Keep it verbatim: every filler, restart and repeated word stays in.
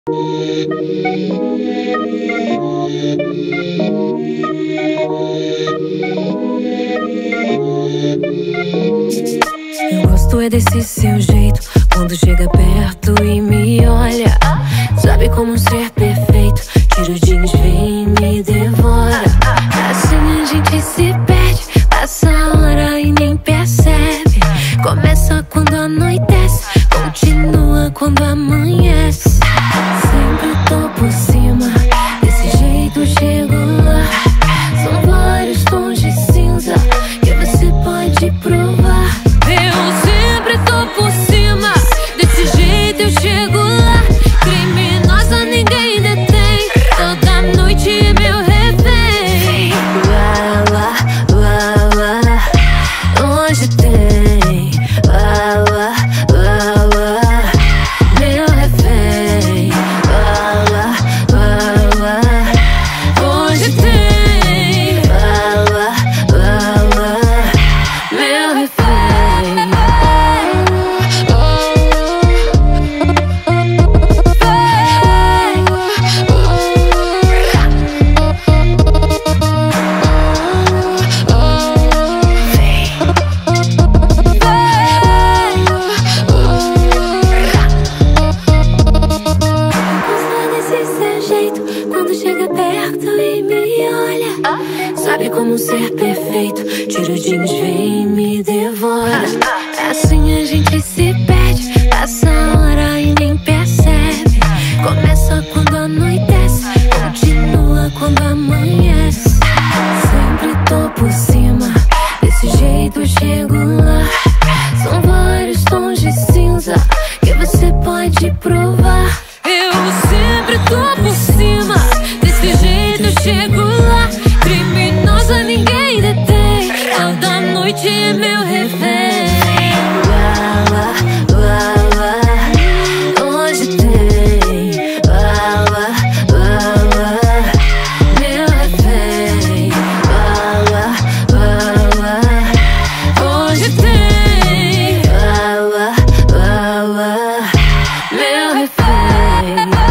Eu gosto é desse seu jeito, quando chega perto e me olha. Sabe como ser perfeito, tira o jeans, vem e me devora. Assim a gente se perde, passa a hora e nem percebe. Começa quando anoitece, continua quando amanhece. Sempre tô por cima, desse jeito chego lá. São vários tons de cinza que você pode provar. Eu sempre tô por cima, desse jeito eu chego lá. Criminosa ninguém detém, toda noite é meu refém. Lá, lá, lá, lá, hoje tem. Lá, lá, lá, lá, meu refém. Lá, lá, lá, lá, hoje tem. Lá, lá, lá, lá, meu refém. Quando chega perto e me olha, sabe como ser perfeito, tira o jeans, vem e me devora. Assim a gente se perde, passa a hora e nem percebe. Começa quando anoitece, continua quando amanhece. Sempre tô por cima, desse jeito eu chego lá. São vários tons de cinza que você pode provar. Eu sempre tô por cima, desse jeito eu chego lá. Criminosa ninguém detém, toda noite é meu refém. Lá, lá, lá, lá, hoje tem. Lá, lá, lá, lá, meu refém. Lá, lá, lá, lá, hoje tem. Lá, lá, lá, lá, meu refém.